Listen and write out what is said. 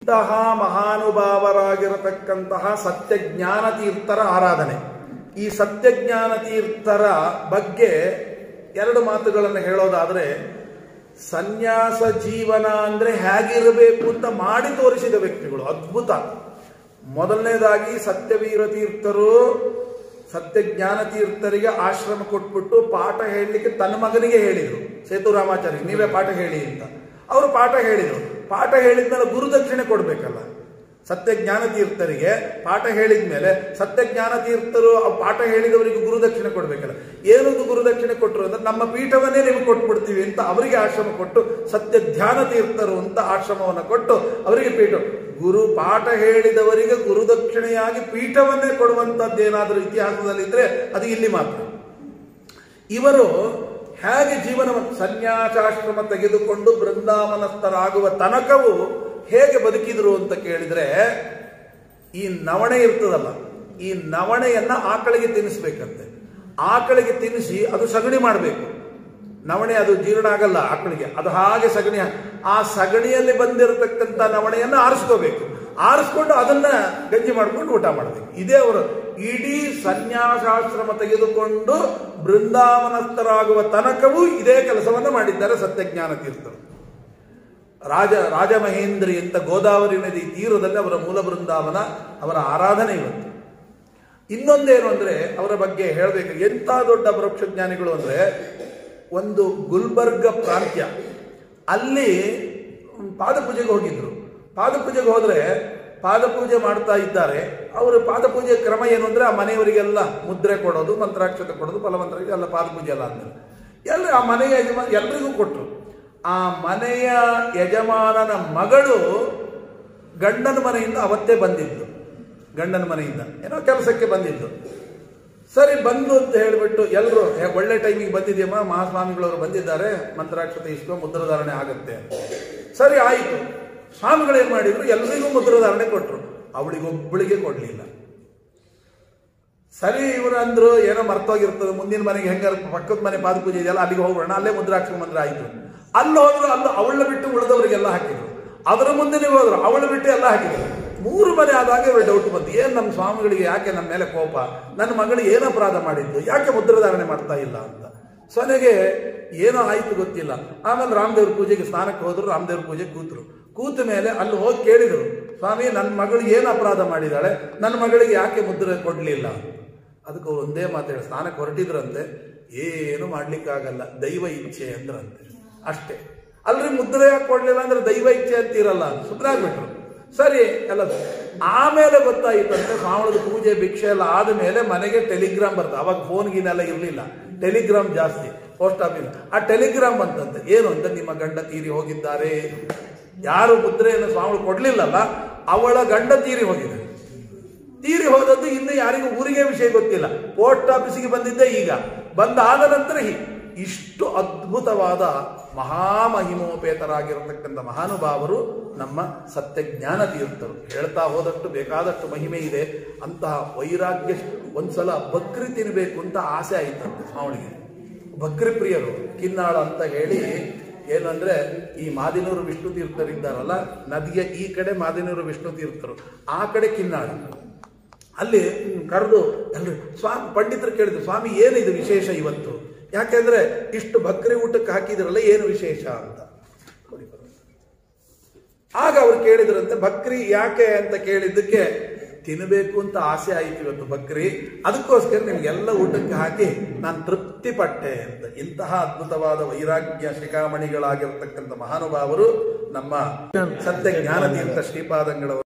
ಇಂತಹ ಮಹಾನುಭಾವರಾಗಿರತಕ್ಕಂತಹ ಸತ್ಯಜ್ಞಾನ ತೀರ್ಥರ ಆರಾಧನೆ. ಈ ಸತ್ಯಜ್ಞಾನ ತೀರ್ಥರ ಬಗ್ಗೆ ಎರಡು ಮಾತುಗಳನ್ನು ಹೇಳೋದಾದ್ರೆ, ಸನ್ಯಾಸ ಜೀವನ ಅಂದ್ರೆ ಹೇಗಿರಬೇಕು ಅಂತ ಮಾಡಿ ತೋರಿಸಿದ ವ್ಯಕ್ತಿಗಳು, ಅದ್ಭುತ. ಮೊದಲನೇದಾಗಿ ಸತ್ಯವೀರ ತೀರ್ಥರು ಸತ್ಯಜ್ಞಾನ ತೀರ್ಥರಿಗೆ ಆಶ್ರಮ ಕೊಟ್ಬಿಟ್ಟು ಪಾಠ ಹೇಳಲಿಕ್ಕೆ ತನ್ನ ಮಗನಿಗೆ ಹೇಳಿದರು, ಸೇತುರಾಮಾಚಾರ್ಯ ನೀವೇ ಪಾಠ ಹೇಳಿ ಅಂತ. ಅವರು ಪಾಠ ಹೇಳಿದರು. ಪಾಠ ಹೇಳಿದ್ಮೇಲೆ ಗುರುದಕ್ಷಿಣೆ ಕೊಡ್ಬೇಕಲ್ಲ. ಸತ್ಯಜ್ಞಾನ ತೀರ್ಥರಿಗೆ ಪಾಠ ಹೇಳಿದ ಮೇಲೆ ಸತ್ಯಜ್ಞಾನ ತೀರ್ಥರು ಪಾಠ ಹೇಳಿದವರಿಗೆ ಗುರುದಕ್ಷಿಣೆ ಕೊಡ್ಬೇಕಲ್ಲ. ಏನೊಂದು ಗುರುದಕ್ಷಿಣೆ ಕೊಟ್ಟರು ಅಂದ್ರೆ, ನಮ್ಮ ಪೀಠವನ್ನೇ ನಿಮಗೆ ಕೊಟ್ಬಿಡ್ತೀವಿ ಅಂತ ಅವರಿಗೆ ಆಶ್ರಮ ಕೊಟ್ಟು, ಸತ್ಯಜ್ಞಾನ ತೀರ್ಥರು ಅಂತ ಆಶ್ರಮವನ್ನು ಕೊಟ್ಟು ಅವರಿಗೆ ಪೀಠ. ಗುರು ಪಾಠ ಹೇಳಿದವರಿಗೆ ಗುರುದಕ್ಷಿಣೆಯಾಗಿ ಪೀಠವನ್ನೇ ಕೊಡುವಂತದ್ದೇನಾದರೂ ಇತಿಹಾಸದಲ್ಲಿ ಇದ್ರೆ ಅದು ಇಲ್ಲಿ ಮಾತ್ರ. ಇವರು ಹೇಗೆ ಜೀವನವನ್ನು ಸನ್ಯಾಸಾಶ್ರಮ ತೆಗೆದುಕೊಂಡು ಬೃಂದಾವನಸ್ಥರಾಗುವ ತನಕವೂ ಹೇಗೆ ಬದುಕಿದ್ರು ಅಂತ ಕೇಳಿದ್ರೆ, ಈ ನವಣೆ ಇರ್ತದಲ್ಲ, ಈ ನವಣೆಯನ್ನ ಆಕಳಿಗೆ ತಿನ್ನಿಸ್ಬೇಕಂತೆ. ಆಕಳಿಗೆ ತಿನ್ನಿಸಿ ಅದು ಸಗಣಿ ಮಾಡಬೇಕು. ನವಣೆ ಅದು ಜೀರ್ಣ ಆಗಲ್ಲ ಆಕಳಿಗೆ, ಅದು ಹಾಗೆ ಸಗಣಿ. ಆ ಸಗಣಿಯಲ್ಲಿ ಬಂದಿರತಕ್ಕಂಥ ನವಣೆಯನ್ನು ಆರಿಸ್ಕೋಬೇಕು. ಆರಿಸ್ಕೊಂಡು ಅದನ್ನ ಗಂಜಿ ಮಾಡ್ಕೊಂಡು ಊಟ ಮಾಡಬೇಕು. ಇದೇ ಅವರು ಇಡೀ ಸನ್ಯಾಸಾಶ್ರಮ ತೆಗೆದುಕೊಂಡು ಬೃಂದಾವನಸ್ಥರಾಗುವ ತನಕವೂ ಇದೇ ಕೆಲಸವನ್ನು ಮಾಡಿದ್ದಾರೆ ಸತ್ಯಜ್ಞಾನ ತೀರ್ಥರು. ರಾಜಮಹೇಂದ್ರಿ ಅಂತ ಗೋದಾವರಿ ನದಿ ತೀರದಲ್ಲಿ ಅವರ ಮೂಲ ಬೃಂದಾವನ, ಅವರ ಆರಾಧನೆ ಇವತ್ತು. ಇನ್ನೊಂದೇನು ಅಂದ್ರೆ ಅವರ ಬಗ್ಗೆ ಹೇಳಬೇಕು, ಎಂಥ ದೊಡ್ಡ ಪರೋಕ್ಷಜ್ಞಾನಿಗಳು ಅಂದ್ರೆ, ಒಂದು ಗುಲ್ಬರ್ಗ ಪ್ರಾಂತ್ಯ, ಅಲ್ಲಿ ಪಾದಪೂಜೆಗೆ ಹೋಗಿದ್ರು. ಪಾದಪೂಜೆಗೆ ಹೋದ್ರೆ ಪಾದಪೂಜೆ ಮಾಡ್ತಾ ಇದ್ದಾರೆ. ಅವರು ಪಾದಪೂಜೆ ಕ್ರಮ ಏನು ಅಂದ್ರೆ, ಆ ಮನೆಯವರಿಗೆಲ್ಲ ಮುದ್ರೆ ಕೊಡೋದು, ಮಂತ್ರಾಕ್ಷತೆ ಕೊಡೋದು, ಫಲಮಂತ್ರಕ್ಕೆ ಎಲ್ಲ ಪಾದಪೂಜೆ ಎಲ್ಲ ಆದ್ಮೇಲೆ ಎಲ್ಲ ಆ ಮನೆಯ ಯಜಮಾನ ಎಲ್ರಿಗೂ ಕೊಟ್ಟರು. ಆ ಮನೆಯ ಯಜಮಾನನ ಮಗಳು ಗಂಡನ ಮನೆಯಿಂದ ಅವತ್ತೇ ಬಂದಿದ್ದು, ಗಂಡನ ಮನೆಯಿಂದ ಏನೋ ಕೆಲಸಕ್ಕೆ ಬಂದಿದ್ದು. ಸರಿ ಬಂದು ಅಂತ ಹೇಳಿಬಿಟ್ಟು ಎಲ್ಲರೂ, ಒಳ್ಳೆ ಟೈಮಿಗೆ ಬಂದಿದೆಯಮ್ಮ, ಮಹಾಸ್ವಾಮಿಗಳವರು ಬಂದಿದ್ದಾರೆ, ಮಂತ್ರಾಕ್ಷತೆ ಇಷ್ಟು ಮುದ್ರಧಾರಣೆ ಆಗುತ್ತೆ. ಸರಿ ಆಯಿತು. ಸ್ವಾಮಿಗಳು ಏನ್ ಮಾಡಿದ್ರು, ಎಲ್ರಿಗೂ ಮುದ್ರಧಾರಣೆ ಕೊಟ್ಟರು, ಅವಳಿಗೊಬ್ಬಳಿಗೆ ಕೊಡ್ಲಿಲ್ಲ. ಸರಿ ಇವರು ಅಂದ್ರು, ಏನೋ ಮರ್ತೋಗಿರ್ತದೆ, ಮುಂದಿನ ಮನೆಗೆ ಹೆಂಗಾರ ಪಕ್ಕದ ಮನೆ ಪಾದಪೂಜೆ ಇದೆಯಲ್ಲ ಅಲ್ಲಿಗೆ ಹೋಗೋಣ, ಅಲ್ಲೇ ಮುದ್ರಾಕ್ಷ ಮಂತ್ರ ಆಯ್ತು. ಅಲ್ಲಿ ಹೋದ್ರು, ಅಲ್ಲೂ ಅವಳ ಬಿಟ್ಟು ಉಳಿದವರಿಗೆಲ್ಲ ಹಾಕಿದ್ರು. ಅದರ ಮುಂದೆ ನೀವು ಹೋದ್ರು, ಅವಳು ಬಿಟ್ಟು ಎಲ್ಲ ಹಾಕಿದ್ರು. 3 ಮನೆ ಆದಾಗ ಇವರು ಡೌಟ್ ಬಂತು, ಏನ್ ನಮ್ಮ ಸ್ವಾಮಿಗಳಿಗೆ ಯಾಕೆ ನಮ್ಮ ಮೇಲೆ ಕೋಪ, ನನ್ನ ಮಗಳು ಏನು ಅಪರಾಧ ಮಾಡಿದ್ದು, ಯಾಕೆ ಮುದ್ರಧಾರಣೆ ಮಾಡ್ತಾ ಇಲ್ಲ ಅಂತ. ಕೊನೆಗೆ ಏನೋ ಆಯ್ತು ಗೊತ್ತಿಲ್ಲ. ಆಮೇಲೆ ರಾಮದೇವ್ರ ಪೂಜೆಗೆ ಸ್ನಾನಕ್ಕೆ ಹೋದ್ರು, ರಾಮದೇವ್ರ ಪೂಜೆಗೆ ಕೂತ ಮೇಲೆ ಅಲ್ಲಿ ಹೋಗಿ ಕೇಳಿದ್ರು, ಸ್ವಾಮಿ ನನ್ನ ಮಗಳು ಏನು ಅಪರಾಧ ಮಾಡಿದಾಳೆ, ನನ್ನ ಮಗಳಿಗೆ ಯಾಕೆ ಮುದ್ರೆ ಕೊಡ್ಲಿಲ್ಲ. ಅದಕ್ಕೆ ಅವ್ರು ಒಂದೇ ಮಾತಾಡಿ ಸ್ನಾನಕ್ಕೆ ಹೊರಟಿದ್ರಂತೆ, ಏನು ಮಾಡ್ಲಿಕ್ಕಾಗಲ್ಲ, ದೈವ ಇಚ್ಛೆ ಅಂದ್ರಂತೆ, ಅಷ್ಟೇ. ಅಲ್ರಿ ಮುದ್ರೆ ಯಾಕೆ ಕೊಡ್ಲಿಲ್ಲ ಅಂದ್ರೆ ದೈವ ಇಚ್ಛೆ ಅಂತಿರಲ್ಲ, ಸುಮ್ಮನಾಗ್ಬಿಟ್ರು. ಸರಿ ಎಲ್ಲ. ಆಮೇಲೆ ಗೊತ್ತಾಯಿತಂತೆ, ಸ್ವಾಮಿಗಳದ ಪೂಜೆ ಭಿಕ್ಷೆ ಎಲ್ಲ ಆದ್ಮೇಲೆ ಮನೆಗೆ ಟೆಲಿಗ್ರಾಮ್ ಬರ್ತದೆ. ಅವಾಗ ಫೋನ್ ಗೀನೆಲ್ಲ ಇರಲಿಲ್ಲ, ಟೆಲಿಗ್ರಾಮ್ ಜಾಸ್ತಿ, ಪೋಸ್ಟ್ ಆಫೀಸ್. ಆ ಟೆಲಿಗ್ರಾಮ್ ಬಂತಂತೆ, ಏನು ಅಂತ, ನಿಮ್ಮ ಗಂಡ ತೀರಿ ಹೋಗಿದ್ದಾರೆ. ಯಾರು ಮುದ್ರೆಯನ್ನು ಸ್ವಾಮಿಗಳು ಕೊಡ್ಲಿಲ್ಲಲ್ಲ, ಅವಳ ಗಂಡ ತೀರಿ ಹೋಗಿದ್ದಾರೆ. ತೀರಿ ಹೋದದ್ದು ಇನ್ನು ಯಾರಿಗೂ ಊರಿಗೆ ವಿಷಯ ಗೊತ್ತಿಲ್ಲ. ಪೋಸ್ಟ್ ಆಫೀಸಿಗೆ ಬಂದಿದ್ದೆ ಈಗ, ಬಂದಾದ ನಂತರ ಇಷ್ಟು ಅದ್ಭುತವಾದ ಮಹಾಮಹಿಮೋಪೇತರಾಗಿರತಕ್ಕಂಥ ಮಹಾನುಭಾವರು ನಮ್ಮ ಸತ್ಯಜ್ಞಾನ ತೀರ್ಥರು. ಹೇಳ್ತಾ ಹೋದಷ್ಟು ಬೇಕಾದಷ್ಟು ಮಹಿಮೆ ಇದೆ. ಅಂತಹ ವೈರಾಗ್ಯ. ಒಂದ್ಸಲ ಬಕ್ರಿ ತಿನ್ಬೇಕು ಅಂತ ಆಸೆ ಆಯ್ತಂತೆ ಸ್ವಾಮಿಗಳಿಗೆ. ಬಕ್ರಿ ಪ್ರಿಯರು, ಕಿನ್ನಾಳ ಅಂತ ಹೇಳಿ. ಏನಂದ್ರೆ, ಈ ಮಾದಿನೂರು ವಿಷ್ಣು ತೀರ್ಥರಿದ್ದಾರಲ್ಲ, ನದಿಯ ಈ ಕಡೆ ಮಾದಿನೂರು ವಿಷ್ಣು ತೀರ್ಥರು, ಆ ಕಡೆ ಕಿನ್ನಾಳ. ಅಲ್ಲಿ ಕರೆದು ಎಲ್ರು ಸ್ವಾಮಿ ಪಂಡಿತರು ಕೇಳಿದ್ರು, ಸ್ವಾಮಿ ಏನಿದು ವಿಶೇಷ ಇವತ್ತು, ಯಾಕೆಂದ್ರೆ ಇಷ್ಟು ಬಕ್ರಿ ಊಟಕ್ಕೆ ಹಾಕಿದ್ರಲ್ಲ, ಏನು ವಿಶೇಷ ಅಂತ. ಆಗ ಅವ್ರು ಕೇಳಿದ್ರಂತೆ, ಬಕ್ರಿ ಯಾಕೆ ಅಂತ ಕೇಳಿದ್ದಕ್ಕೆ, ತಿನ್ನಬೇಕು ಅಂತ ಆಸೆ ಆಯ್ತು ಇವತ್ತು ಬಕ್ರಿ, ಅದಕ್ಕೋಸ್ಕರ ನಿಮ್ಗೆಲ್ಲ ಊಟಕ್ಕೆ ಹಾಕಿ ನಾನು ತೃಪ್ತಿ ಪಟ್ಟೆ ಅಂತ. ಇಂತಹ ಅದ್ಭುತವಾದ ವೈರಾಗ್ಯ ಶಿಖಾಮಣಿಗಳಾಗಿರತಕ್ಕಂಥ ಮಹಾನುಭಾವರು ನಮ್ಮ ಸತ್ಯಜ್ಞಾನ ತೀರ್ಥ ಶ್ರೀಪಾದಂಗಳವರು.